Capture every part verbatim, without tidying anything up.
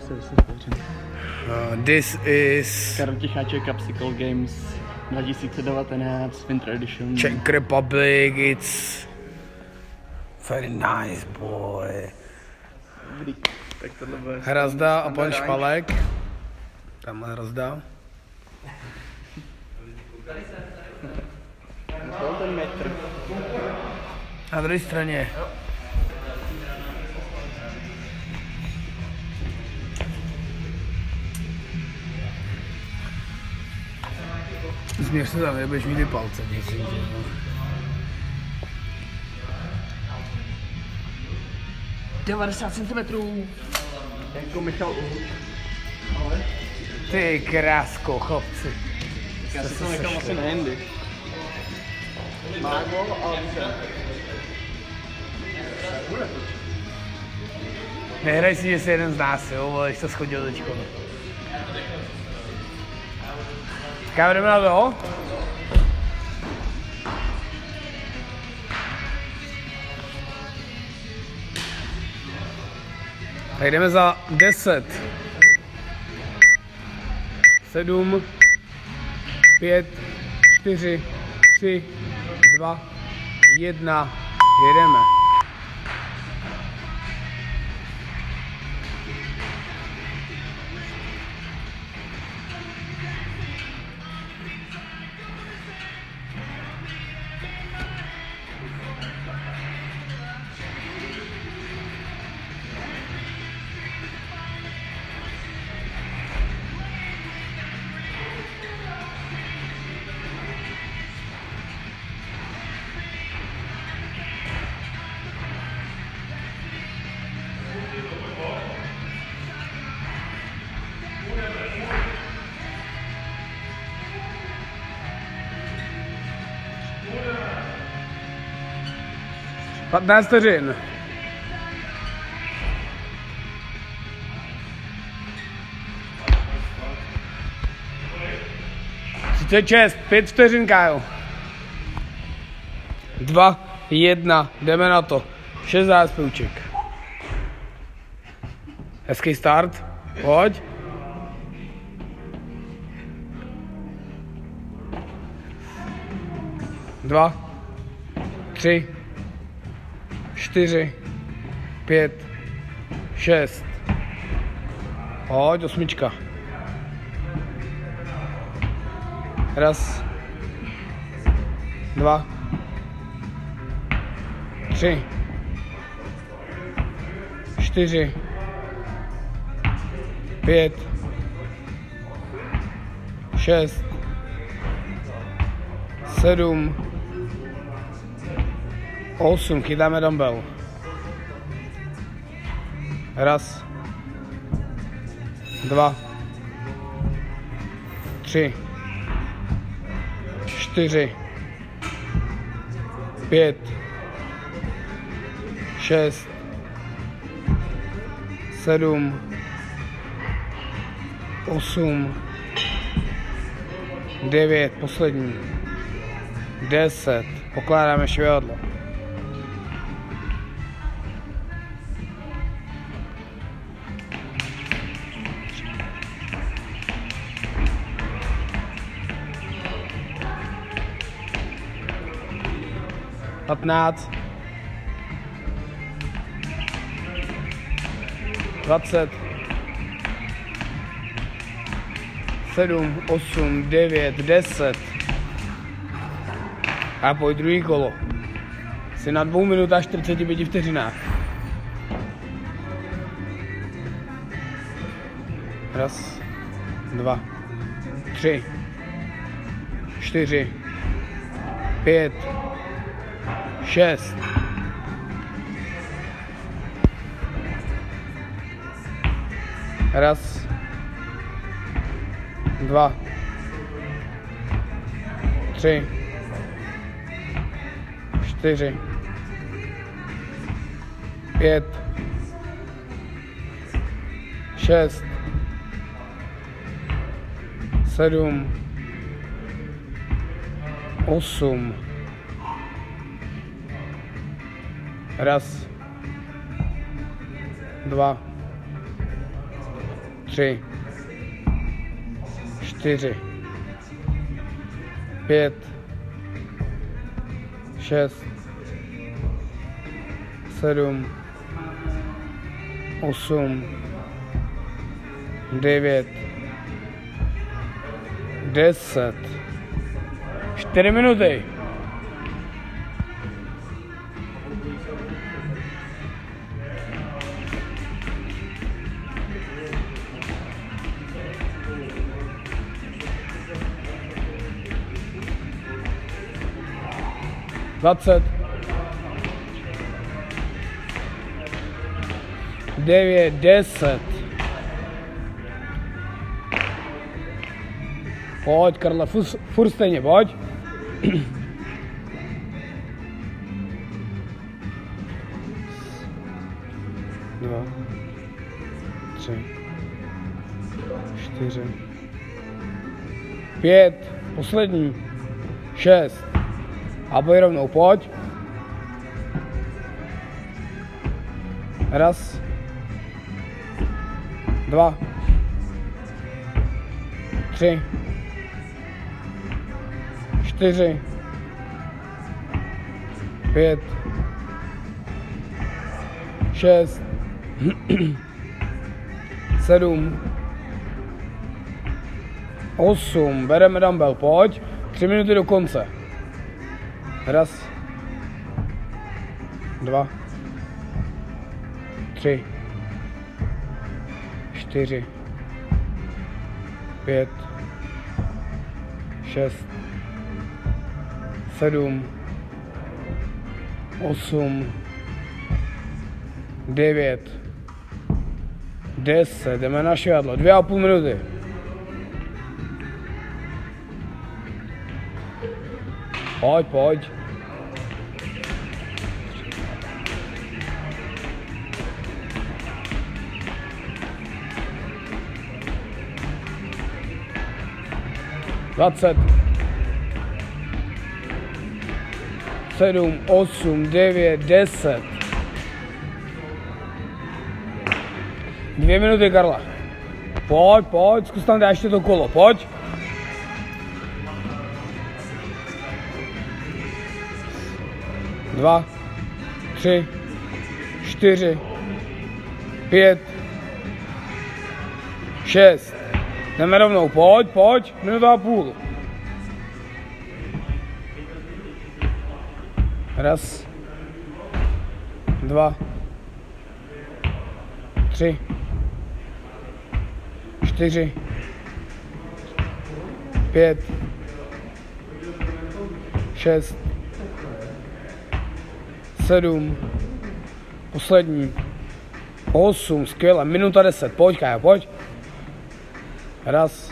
Uh, this is Karel Ticháček Capsicle Games dva tisíce devatenáct Winter Edition. Czech Republic. It's very nice, boy. Dobrý. Tak tohle bude Hrazda a pan Špalek. Tamhle Hrazda. ten metr. Na druhé straně. Změř se tam, nebudeš mít ty palce, děkuji. devadesát centimetrů. Jako Michal Uhluč. Ty krásko, chlapci. Já si to nechám asi na jindy. Mágo a více. Nehraj si, že jsi jeden z nás, jo, ale jsi to schodil teďko. Tak jdeme na to. Tak jdeme za deset, sedm, pět, čtyři, tři, dva, jedna, jedeme. patnáct vteřin. třicet šest, pět vteřin, Kájo. dva, jedna, jdeme na to. šest záspěvček. Hezký start, pojď. Dva, tři, čtyři, pět, šest. Pojď, osmička. Raz, dva, tři, čtyři, pět, šest, sedm, osm, chytáme dumbbell. Raz, dva, tři, čtyři, pět, šest, sedm, osm, devět, poslední, deset, pokládáme švihadlo. patnáct, dvacet, sedm, osm, devět, deset. A pojď druhý kolo. Jsi na dvou minutách čtyřiceti pěti vteřinách. Raz, dva, tři, čtyři, pět, šest. Raz, dva, tři, čtyři, pět, šest, sedm, osm. Raz, dva, tři, čtyři, pět, šest, sedm, osm, devět, deset, čtyři minuty. dvacet, devět, deset. Pojď, Karle, furt stejně, pojď. Dva, tři, čtyři, pět, poslední, šest. A pojď rovnou, pojď. Raz, dva, tři, čtyři, pět, šest, sedm, osm. Bereme dumbbell, pojď. Tři minuty do konce. Raz, dva, tři, čtyři, pět, šest, sedm, osm, devět, deset. Jdeme na švadlo. Dvě a půl minuty. Pojď, pojď. Dvacet. Sedm, osm, devět, deset. Dvě minuty, Karla. Pojď, pojď, zkus tam dát ještě to kolo, pojď. Dva, tři, čtyři, pět, šest. Jdeme rovnou, pojď, pojď, minuta a půl. Raz, dva, tři, čtyři, pět, šest, sedm, poslední, osm, skvěle, minuta deset, pojď, Kájo, pojď. Raz,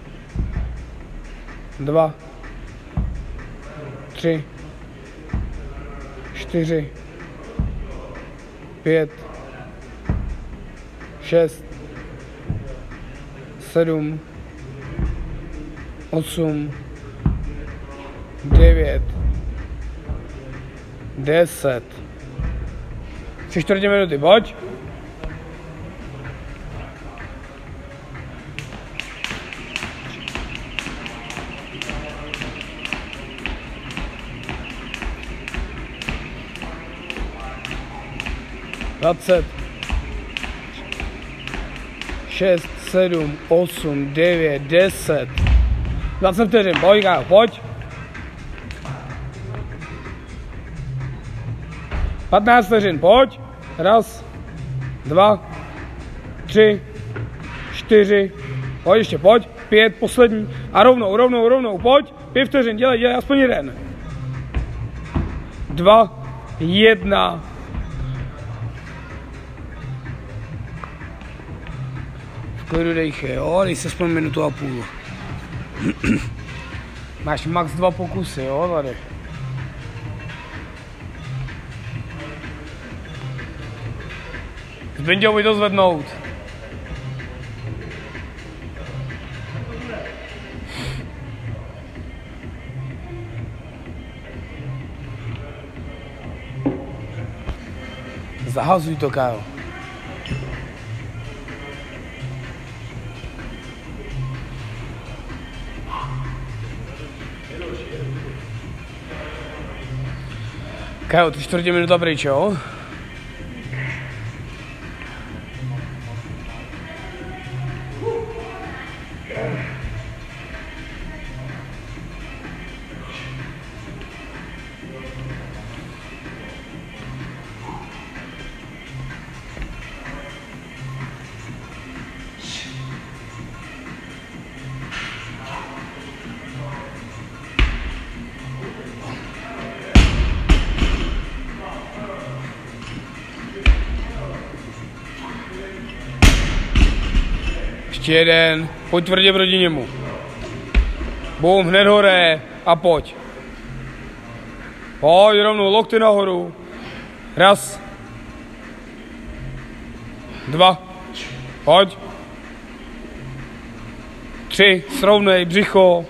dva, tři, čtyři, pět, šest, sedm, osm, devět, deset. Tři čtvrtě minuty, pojď. Dvacet. Šest, sedm, osm, devět, deset. Dvacet vteřin, pojď, Kájo, pojď. Patnáct vteřin, pojď. Raz, dva, tři, čtyři, pojď ještě, pojď. Pět, poslední. A rovnou, rovnou, rovnou, pojď. Pět vteřin, dělej, dělej, aspoň jeden. Dva, jedna. V klidu dejchej, jo, dej se aspoň minutu a půl. Máš max dva pokusy, jo, tady. Zbinděj to zvednout. Zahazuj to, Kájo. Kajo, ty čtvrtě minuta pryč, jo? Ještě jeden, pojď tvrdě proti němu. Bum, hned hore a pojď. Pojď rovnou, lokty nahoru. Raz. Dva. Pojď. Tři, srovnej, břicho.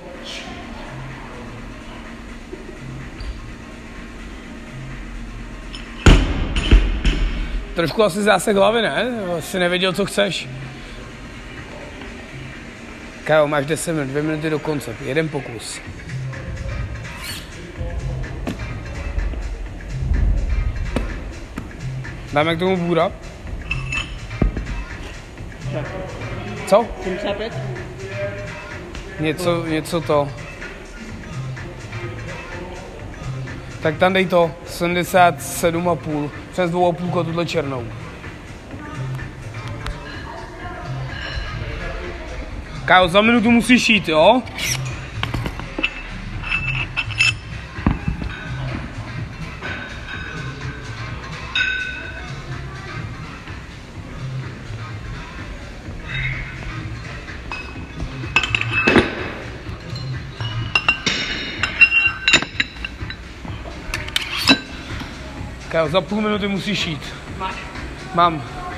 Trošku asi zásek hlavy, ne? Asi nevěděl, co chceš. Kajo, máš deset minut, dvě minuty do konce, jeden pokus. Dáme k tomu bůra? Co? sedmdesát pět? Něco, něco to. Tak tam dej to, sedmdesát sedm a půl, přes dvou a půlko tuhle černou. Kájo, za minutu musíš jít, jo? Kájo, za půl minuty musíš jít. Máš? Mám.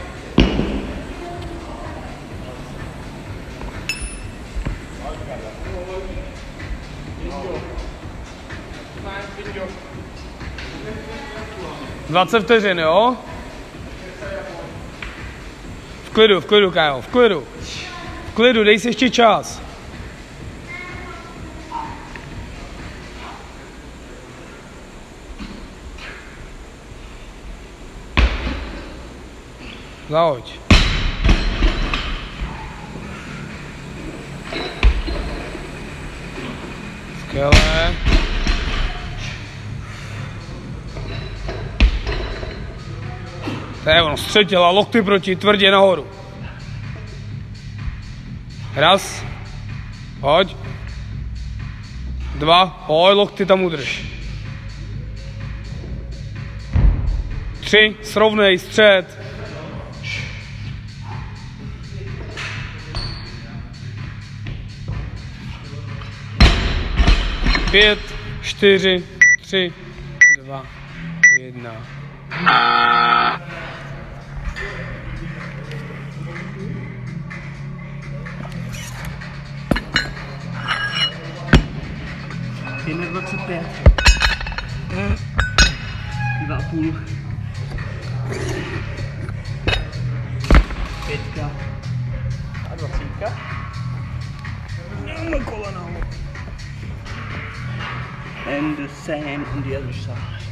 dvacet vteřin, jo? V klidu, v klidu, Kájo, v klidu. V klidu, dej si ještě čas. Zahoď. Skvělé. To je ono, střed těla, lokty proti, tvrdě nahoru. Raz. Pojď. Dva. Pojď, lokty tam udrž. Tři. Srovnej, střed. Pět, čtyři, tři, dva, jedna. jedna dvacet pět. Dva a půl. Pětka. A dvacítka. Na kolena. And the same on the other side.